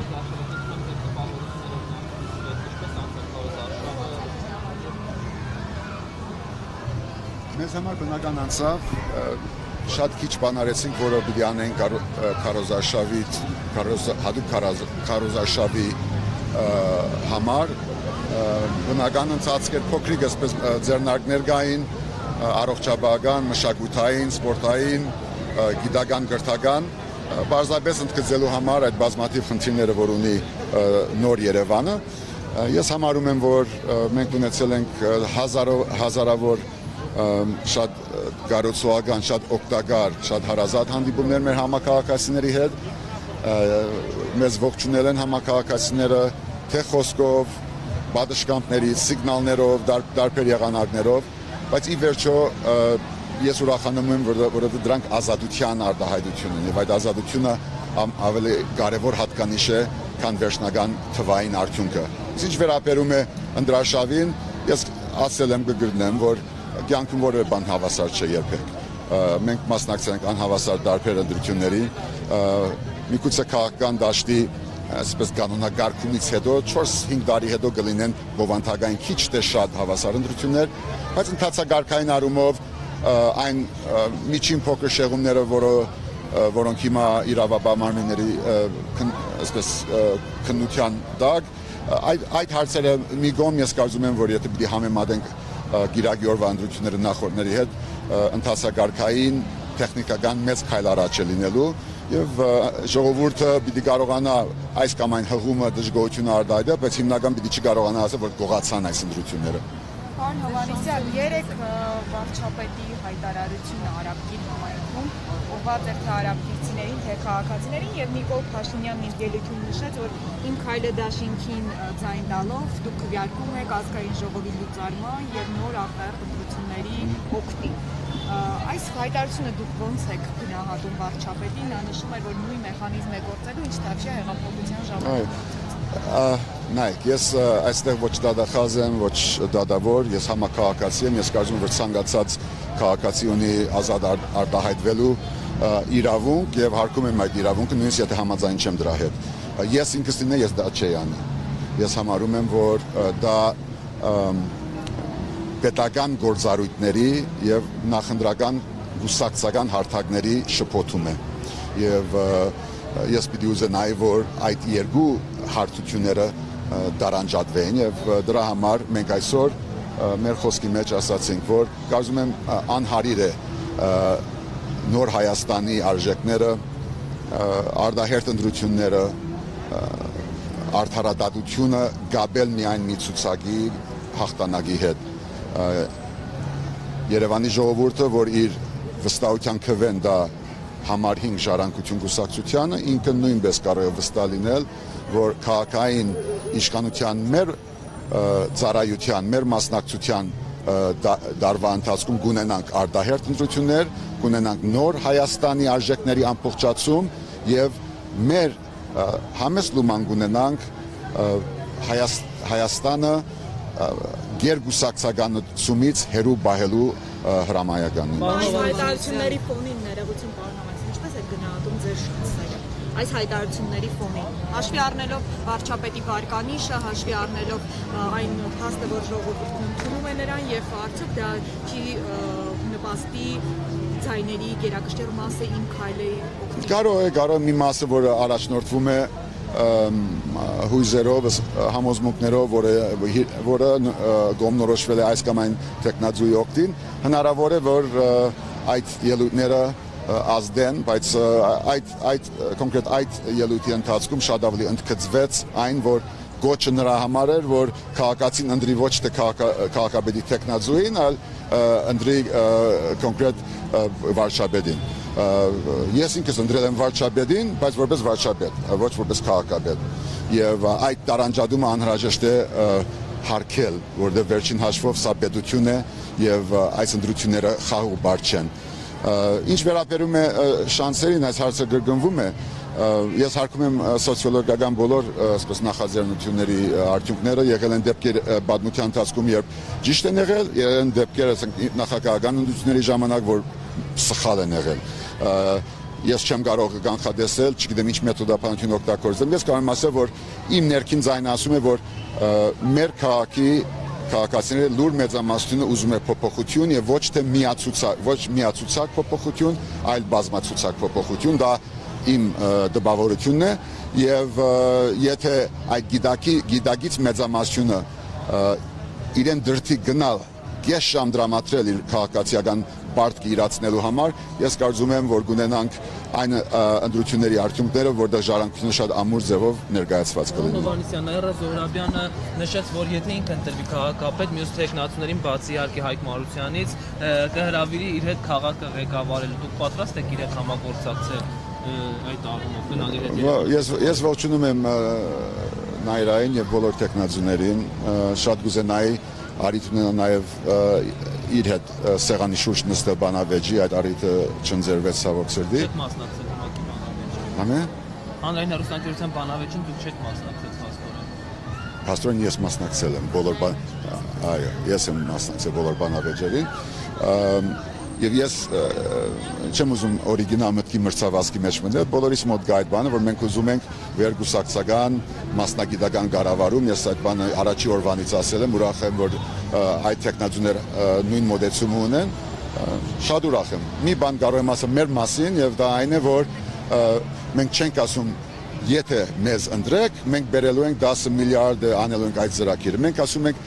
Մեզ համար բնական անցավ, շատ քիչ բան արեցինք, որը պիտի անենք հատուկ քարոզարշավի համար, բնական ընթացք էր, փոքրիկ այսպես ձեռնարկներ կային, առողջապահական, մշակութային, սպորտային, գիտական, կրթական, պարզապես ընդգծելու համար այդ բազմաթիվ խնդիրները, որ ունի նոր Երևանը, ես համարում եմ, որ մենք ունեցել ենք հազարավոր շատ կառուցողական, շատ օգտակար, շատ հարազատ հանդիպումներ մեր համակարգացիների հետ, մեզ ողջունել են համակարգացիները թե խոսքով, պատշգամբներից, սիգնալներով, տարբեր եղանակներով, բայց ի վերջո ես ուրախանում եմ, որ դրանք ազատության արտահայտություն են, եւ այդ ազատությունը ավելի կարևոր հատկանիշ է, քան վերջնական թվային արդյունքը։ Ինչ վերաբերում է ընտրարշավին, ես ասել եմ կգրդնեմ, որ կյանքում որևէ բան հավասար չէ երբեք։ Մենք մասնակցել ենք անհավասար տարբեր ընտրությունների, միգուցե քաղաքական դաշտի այսպես կանոնակարգումից հետո 4-5 տարի հետո կլինեն բովանդակային քիչ թե շատ հավասար ընտրություններ, բայց ընթացակարգային առումով այն միջին փոքր շեղումները, որոնք հիմա իրավաբան մարմինների այսպես քննության տակ, այդ հարցերը մի կողմ ես կարծում եմ, որ եթե պիտի համեմատենք գիրակի օրվա ընտրությունները նախորդների հետ, ընթացակարգային տեխնիկական մեծ քայլ առաջ է լինելու եւ ժողովուրդը պիտի կարողանա այս կամ այն հղումը դժգոհությունը արտահայտել, բայց հիմնական պիտի չկարողանա ասել, որ գողացան այս ընտրությունները։ Պարոն Հովհաննիսյան, երեք վարչապետի հայտարարությունը Արաբկիր համայնքում ուղղված էր թե արաբկիրցիներին, թե քաղաքացիներին եւ Նիկոլ Փաշինյանն իր ելույթում նշեց, որ Իմ քայլը դաշինքին ձայն տալով դուք քվեարկում եք ազգային ժողովի լուծարման եւ նոր արտահերթ ընտրությունների օգտին։ Այս հայտարարությունը դուք ոնց եք գնահատում վարչապետին, նա նշում էր, որ նույն մեխանիզմ է գործելու, ինչ թավշյա հեղափոխության ժամանակ։ Նայեք, ես այստեղ ոչ դատախազ եմ, ոչ դատավոր, ես համակարգացի եմ, ես կարծում եմ, որ ցանկացած քաղաքացի ունի ազատ արտահայտվելու իրավունք եւ հարգում եմ այդ իրավունքը, նույնիսկ եթե համաձայն չեմ դրա հետ։ Ես ինքս ես դա չէի անի։ Ես համարում եմ, որ դա պետական գործառույթների եւ նախընտրական գուսակցական հարթակների շփոթում է։ Եվ ես պիտի ուզենայի, որ այդ երկու հարթությունները դարանջատվեն եւ դրա համար մենք այսօր մեր խոսքի մեջ ասացինք, որ կարծում եմ անհարիր է նոր Հայաստանի արժեքները, արտահերթ ընտրությունները, արդարադատությունը գաբել միայն մի ցուցակի հաղթանակի հետ։ Երևանի ժողովուրդը, որ իր վստահության քվեն դա համար 5 ժառանգություն կուսակցությանը, ինքը նույնպես կարող է վստահ լինել, որ քաղաքային իշխանության մեր ծառայության, մեր մասնակցության դարվա ընթացքում կունենանք արտահերթ ընտրություններ, կունենանք նոր Հայաստանի արժեքների ամբողջացում եւ մեր համեստ լուման կունենանք Հայաստանը գերգուսակցականությունից հերու բահելու հրամայականին։ Այս հայտարարությունների ֆոնին ներողություն պարոն Հովհաննիսյան, ինչպես եք գնահատում ձեր շանսերը այս հայտարարությունների ֆոնին, հաշվի առնելով վարչապետի վարկանիշը, հաշվի առնելով այն փաստը, որ ժողովուրդն ընդունում է նրան եւ արդյոք դա չի նպաստի ձայների գերակշռ մասը Իմ քայլի օգտին։ Կարող է մի մասը, որը առաջնորդվում է հույզերով, համոզմունքներով, որը գոմնորոշվել է այս կամ այն տեխնազույի օգտին, հնարավոր է, որ այդ ելույթները ազդեն, բայց կոնկրետ այդ ելույթի ընթացքում շատ ավելի ընդգծվեց այն, որ գոչը նրա համար էր, որ քաղաքացին ընտրի ոչ թե քաղաքապետի տեխնազույին, այլ ընտրի կոնկրետ վարչապետին։ Ես ինքս ընտրել եմ վարչապետին, բայց որպես վարչապետ, ոչ որպես քաղաքապետ։ Եվ այդ տարանջատումը անհրաժեշտ է հարգել, որտեղ վերջին հաշվով սա պետություն է եւ այս ընտրությունները խաղ ու բարդ չեն։ Ինչ վերաբերում է շանսերին, այս հարցը կրկնվում է, ես հարգում եմ սոցիոլոգիական բոլոր այսպես նախաձեռնությունների արդյունքները, եղել են դեպքեր պատմության ընթացքում, երբ ճիշտ են եղել, եղել են դեպքեր նախագահական ընտրությունների ժամանակ, որ սխալ են եղել։ ես չեմ կարող կանխատեսել, չգիտեմ ինչ մեթոդապանություն օգտագործեմ։ Ես կարող եմ ասել, որ իմ ներքին ձայնը ասում է, որ մեր քաղաքացիները լուր մեծամասնությունը ուզում է փոփոխություն եւ ոչ թե միացուցակ փոփոխություն, այլ բազմացուցակ փոփոխություն, դա իմ դպավորությունն է եւ եթե այդ գիտակից մեծամասնությունը իրեն դրթի գնալ կես ժամ դրամատրել իր քաղաքացիական պարտքը իրացնելու համար, ես կարծում եմ, որ կունենանք այն ընտրությունների արդյունքները, որտեղ ժառանգությունը շատ ամուր ձևով ներկայացված կլինի։ Հովհաննիսյան, Այռը Զոհրաբյանը նշեց, որ եթե ինքը ընտրվի քաղաքապետ, մյուս տեխնացուներին բացի իհարկե Հայկ Մարությանից կհրավիրի իր հետ քաղաքը ղեկավարել։ Դուք պատրաստ եք իր հետ համագործակցել այդ առումով գնալ իր հետ։ Ես ողջունում եմ Նաիրային եւ բոլոր տեխնացուներին, շատ կուզենայի արիթ ունենա նաև իր հետ սեղանի շուրջ նստել բանավեճի, այդ արիթը չընձեռվեց ցավոք սրտի։ Չեք մասնակցել ուղղակի բանավեճին։ Համե։ Հանրային հեռուստաընկերության բանավեճին դուք չեք մասնակցել փաստորեն։ Փաստորեն ես մասնակցել եմ բոլոր այո, ես եմ մասնակցել բոլոր բանավեճերին։ Եվ ես չեմ ուզում օրիգինալ մտքի մրցավազքի մեջ մտնել, բոլորիս մոտ գա այդ բանը, որ մենք ուզում ենք վերգուսակցական, մասնագիտական կառավարում, ես այդ բանը առաջի օրվանից ասել եմ, ուրախ եմ, որ այդ տեխնացուները նույն մոդեցումը ունեն, շատ ուրախ եմ։ Մի բան կարող եմ ասել մեր մասին, եւ դա այն է, որ մենք չենք ասում, եթե մեզ ընտրեք, մենք բերելու ենք 10 միլիարդ անելու ենք այդ ծրագիրը։ Մենք ասում ենք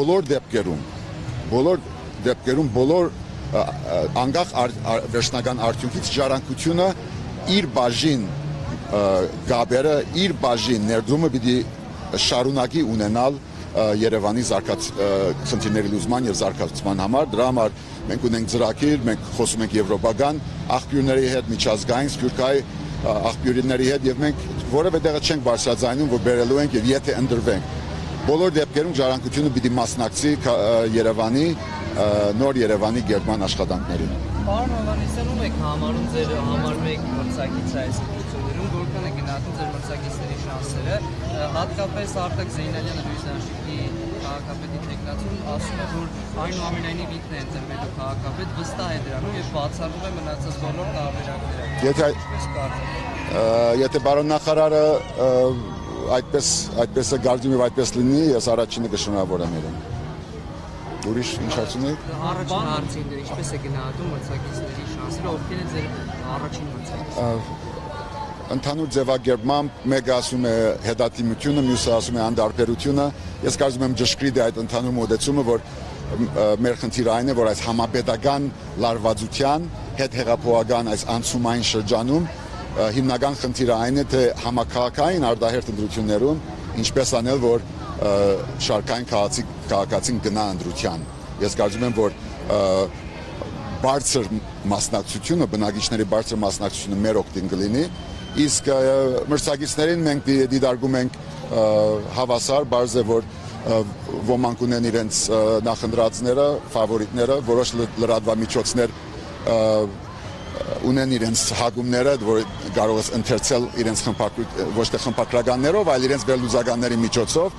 բոլոր դեպքերում, բոլոր անկախ վերջնական արդյունքից ժառանգությունը իր բաժին գաբերը, իր բաժին ներդրումը պիտի շարունակի ունենալ Երևանի խնդիրների լուծման եւ զարգացման համար։ Դրա համար մենք ունենք ծրագիր, մենք խոսում ենք եվրոպական աղբյուրների հետ, միջազգային սփյուռքահայ աղբյուրների հետ եւ մենք որևէ տեղը չենք բարձրաձայնում, որ բերելու ենք եւ եթե ընտրվենք։ Բոլոր դեպքերում ժառանգությունը պիտի մասնակցի Երևանի նոր Երևանի գերման աշխատանքներին։ Պարոն Հովհաննիսյան, ում եք համարում ձեր համարում եք մրցակից այս ընտրություններում, որքան է գնահատում ձեր մրցակիցների շանսերը, հատկապես Արտակ Զեյնալյանը Լույսանշիկի քաղաքապետի տեխնացուն ասում է, որ այնուամենայնիվ ինքն է ընտրվելու քաղաքապետ, վստահ է դրանում եւ բացառում է մնացած բոլոր տարբերակները։ Եթե պարոն նախարարը այդպես է գարդում եւ այդպես լինի, ես առաջինը կշնորհավորեմ իրեն։ Ուրիշ ինչ հարցում եք։ Առաջին հարցին ինչպես է գնահատում մրցակիցների շանսերը, ովքեր են ձեր առաջին մրցակիցները։ Ընդհանուր ձևակերպմամբ մեկը ասում է հետադիմությունը, մյուսը ասում է անդարբերությունը։ Ես կարծում եմ ճշգրիտ է այդ ընդհանուր մոդեցումը, որ մեր խնդիրը այն է, որ այս համապետական լարվածության հետ հեղափոխական այս անցումային շրջանում հիմնական խնդիրը այն է, թե համակարգային արտահերթ ընտրություններում ինչպես անել, որ շարքային քաղաքացին գնա ընտրության։ Ես կարծում եմ, որ բարձր մասնակցությունը, բնակիչների բարձր մասնակցությունը մեր օգտին կլինի, իսկ մրցակիցներին մենք դիտարկում ենք հավասար, բարձ է, որ ոմանք ունեն իրենց նախընտրածները, ֆավորիտները, որոշ լրատվամիջոցներ ունեն իրենց հագումները, որ կարող է ընթերցել իրենց ոչ թե խմբակրականներով, այլ իրենց վերլուծականների միջոցով։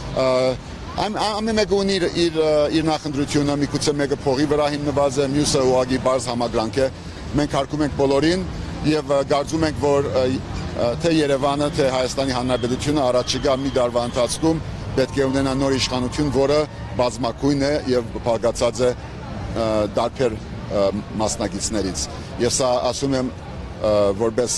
Ամեն մեկը ունի իր նախընտրությունը, միգուցե մեկը փողի վրա հիմնված է, մյուսը ուղղակի բարձ համակրանք է։ Մենք հարկում ենք բոլորին եւ կարծում ենք, որ թե Երևանը, թե Հայաստանի Հանրապետությունը առաջիկա մի տարվա ընթացքում պետք է ունենա նոր իշխանություն, որը բազմակույն է եւ փակացած է դարբեր մասնակիցներից։ Ես ասում եմ որպես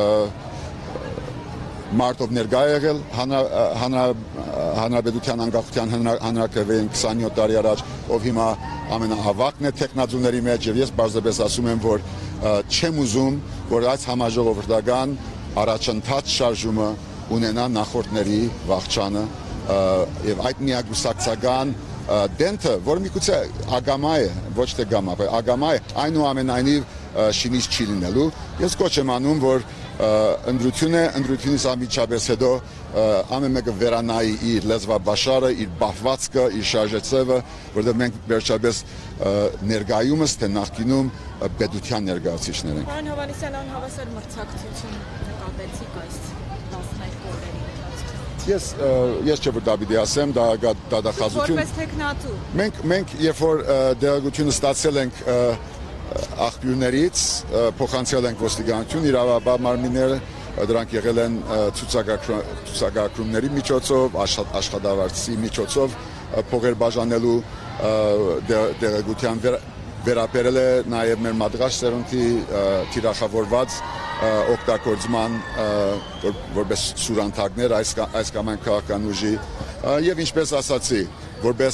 մարտով ներկա եղել հանրապետության անկախության հանրաքվեին 27 տարի առաջ, ով հիմա ամենահավաքն է տեխնացուների մեջ, եւ ես բարձրապես ասում եմ, որ չեմ ուզում, որ այս համաժողովրդական առաջընթաց շարժումը ունենա նախորդների վախճանը եւ այդ միագուսակցական դենթը, որը միգուցե ագամա է, ոչ թե գամա, բայց ագամա է, այնուամենայնիվ շինից չի լինելու։ Ես կոչ եմ անում, որ ընտրությունից անմիջապես հետո ամեն մեկը վերանայի իր լեզվաբաշարը, իր բահվածքը, իր շարժեցևը, որտեղ մենք վերջապես ներկայումս թե նախկինում պետության ներկայացուցիչներ ենք։ Պարոն Հովհաննիսյան, անհավասար մրցակցություն նկատեցիք այս 12 օրերի ընթացքում։ Ես չէ որ դա պիտի ասեմ, դա դատախազություն։ Որպես տեխնատու։ Մենք երբ որ դեղեցությունը ստացել ենք աղբյուրներից փոխանցել ենք ոստիկանություն, իրավաբար մարմինները դրանք եղել են ցուցակագրումների միջոցով, աշխատավարձի միջոցով փողեր բաժանելու դեղեցության վերաբերել է նաև մեր մադրաշ սերունդի թիրախավորված օգտագործման որպես սուրանդակներ այս կամ այն քաղաքական ուժի եւ ինչպես ասացի, որպես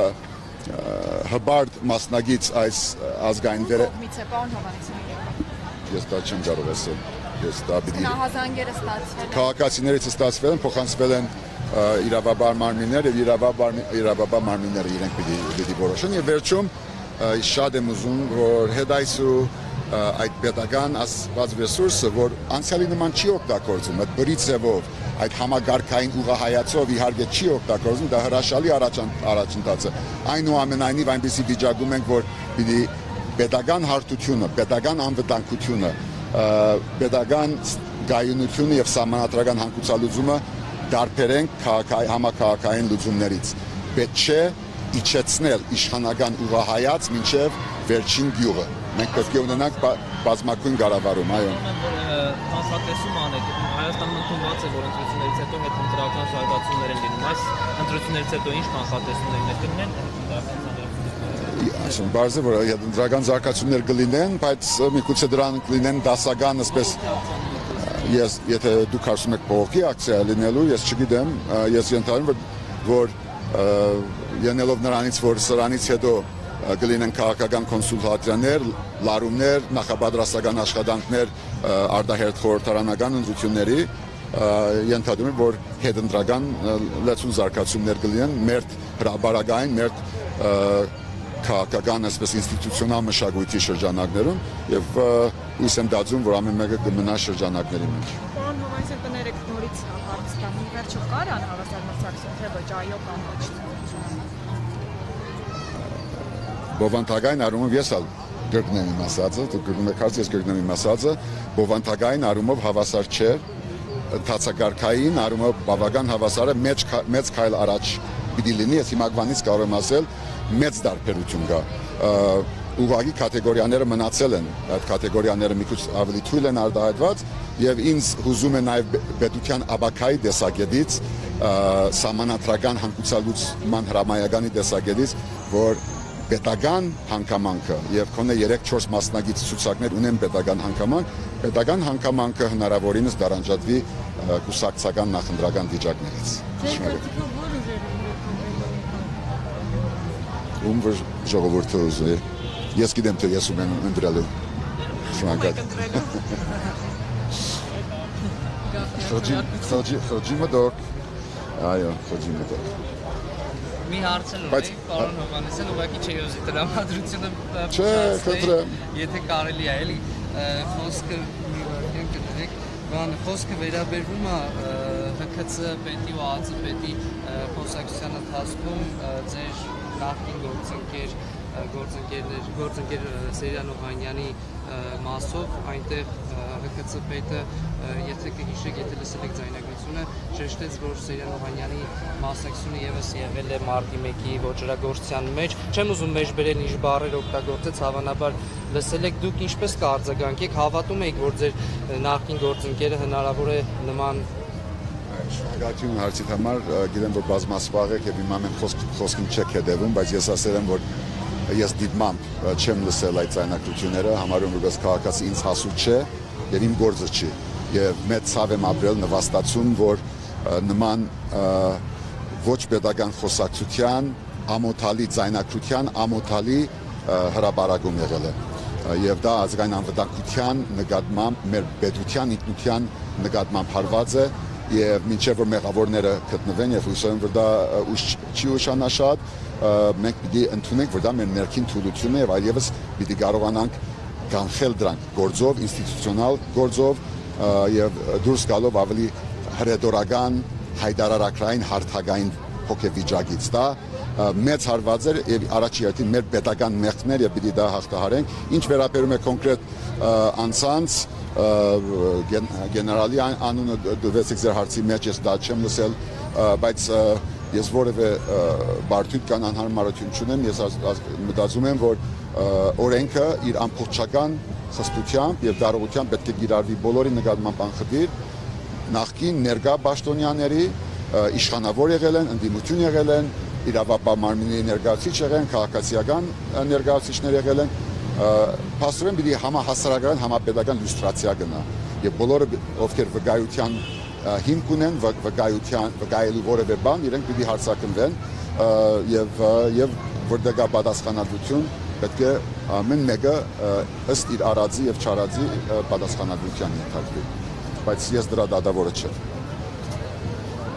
հբարդ մասնագից այս ազգային ես դա չեմ կարող ասել։ Գնահատանքները ստացվել են։ Քաղաքացիներից ստացվել են, փոխանցվել են իրավաբար մարմիններ եւ իրավաբար մարմինները իրենք պիտի որոշեն եւ վերջում շատ եմ ուզում որ հետայսու այդ պետական ասված ռեսուրսը որ անցյալի նման չի օգտագործում այդ բրի ձևով այդ համագարկային ուղղահայացով իհարկե չի օգտագործում դա հրաշալի առաջընթաց է այնուամենայնիվ այնպեսի վիճակում ենք որ պիտի պետական հարթությունը պետական անվտանգությունը պետական գայունությունը եւ սահմանադրական հանգուցալուծումը դարբերենք համակարգային լուծումներից պետք չէ իջեցնել իշխանական ուղղահայաց մինչև վերջին գյուղը մենք պետք է ունենանք բազմակույն կառավարում այո Կանխատեսում անեք Հայաստանում ընդունված է որ ընտրություններից հետո հետընտրական զարգացումներ են լինում այս ընտրություններից հետո ինչ կանխատեսումներ կլինեն ասում բարձր որ հետընտրական զարգացումներ կլինեն բայց միգուցե դրան կլինեն դասական ասես ես եթե դուք ասում եք փողոքի ակցիա լինելու ես չգիտեմ ես ենթադրում որ յենելով նրանից որ սրանից հետո կլինեն քաղաքական կոնսուլտացիաներ, լարումներ, նախապատրաստական աշխատանքներ արտահերթ խորհրդարանական ընտրությունների ենթադրում եմ որ հետընտրական լեցուն զարգացումներ կլինեն մեր հրաբարակային մեր քաղաքական ասես ինստիտուցիոնալ մշակույթի շրջանակներում եւ հույս եմ դարձում որ ամեն մեկը կմնա շրջանակների մեջ Պարոն Հովհաննիսյան կներեք նորից հարցնամ վերջը կար անհավասար մրցակցություն թե ոչ այո կամ ոչ Բովանդակային առումով ես գրգնեմ իմ ասածը, դուք գրգնում եք հարց, ես գրգնեմ իմ ասածը, բովանդակային առումով հավասար չէ, ընթացակարգային առումով բավական հավասար է, մեծ քայլ առաջ պիտի լինի, ես հիմակվանից կարող եմ ասել, մեծ դարբերություն կա, ուղղակի կատեգորիաները մնացել են, այդ կատեգորիաները մի քիչ ավելի թույլ են արտահայտված եւ ինձ հուզում է նաեւ պետության աբակայի տեսակետից, սահմանադրական հանգուցալուծման հրամայականի տեսակետից, որ պետական հանգամանքը եւ քոնե 3-4 մասնագետ ցուցակներ ունեն պետական հանգամանքը հնարավորինս դարանջատվի կուսակցական նախընտրական վիճակներից։ Ում ժողովուրդը ուզի։ Ես գիտեմ թե ես ում եմ ընտրելու։ Շնորհակալ։ Խոջի մտок։ Այո, խոջի մտок։ Մի հարց էլ ունեի, պարոն Հովհաննիսյան, ուղղակի չէի ուզի տրամադրությունը փոխանցել, եթե կարելի է, էլի խոսքը մի վարքյան կտրեք, բան խոսքը վերաբերվում է ՀՔՑ պետի ու ԱԱԾ պետի խոսակցության ընթացքում ձեր նախկին գործընկեր Սերյան Օհանյանի մասով այնտեղ ՀՔՑ պետը եթե կհիշեք, եթե լսել եք ձայնագրությունը, շեշտեց, որ Սերյան Օհանյանի մասնակցությունը եւս եղել է մարտի 1-ի ոչռագործության մեջ։ Չեմ ուզում մեջ բերել ինչ բառեր օգտագործեց, հավանաբար լսել եք դուք ինչպես կարձագանքեք, հավատում եք, որ ձեր նախկին գործընկերը հնարավոր է նման Շնորհակալություն հարցիդ համար, գիտեմ որ բազմասպառ եք եւ հիմա մենք խոսքին չեք հետևում, բայց ես ասել եմ որ ես դիտմամբ չեմ լսել այդ ձայնագրությունները, համարում որպես քաղաքացի ինձ հասու չէ եւ իմ գործը չի։ Եվ մեծ ցավ եմ ապրել նվաստացում, որ նման ոչ պետական խոսակցության, ամոթալի ձայնագրության, ամոթալի հրաբարակում եղել է։ Եվ դա ազգային անվտանգության նկատմամբ, մեր պետության ինքնության նկատմամբ հարված է եւ մինչեւ որ մեղավորները գտնվեն եւ հույսով եմ որ դա չի ուշանաշատ, մենք պիտի ընդունենք որ դա մեր ներքին թուլությունն է եւ այլևս պիտի կարողանանք կանխել դրանք գործով, ինստիտուցիոնալ գործով եւ դուրս գալով ավելի հրետորական, հայտարարակային, հարթակային հոգեվիճակից դա մեծ հարված էր եւ առաջի հերթին մեր պետական մեղքներ եւ պիտի դա հաղթահարենք։ Ինչ վերաբերում է կոնկրետ անձանց գեներալի անունը դվեցիք ձեր հարցի մեջ, ես դա չեմ լսել, բայց ես որևէ բարդույթ կամ անհարմարություն չունեմ, ես մտածում եմ, որ օրենքը իր ամբողջական խստությամբ եւ դարողությամբ պետք է գիրառվի բոլորի նկատմամբ անխտիր նախկին ներկա պաշտոնյաների իշխանավոր եղել են, ընդդիմություն եղել են, իրավապահ մարմինների ներկայացուցիչ եղել են, քաղաքացիական ներկայացուցիչներ եղել են, փաստորեն պիտի համահասարակական համապետական լյուստրացիա գնա եւ բոլորը ովքեր վկայության հիմք ունեն վկայելու որևէ բան իրենք պիտի հարցակնվեն եւ որտեղ կա պատասխանատվություն պետք է ամեն մեկը ըստ իր արածի եւ չարածի պատասխանատվության ենթարկվի բայց ես դրա դատավորը չեմ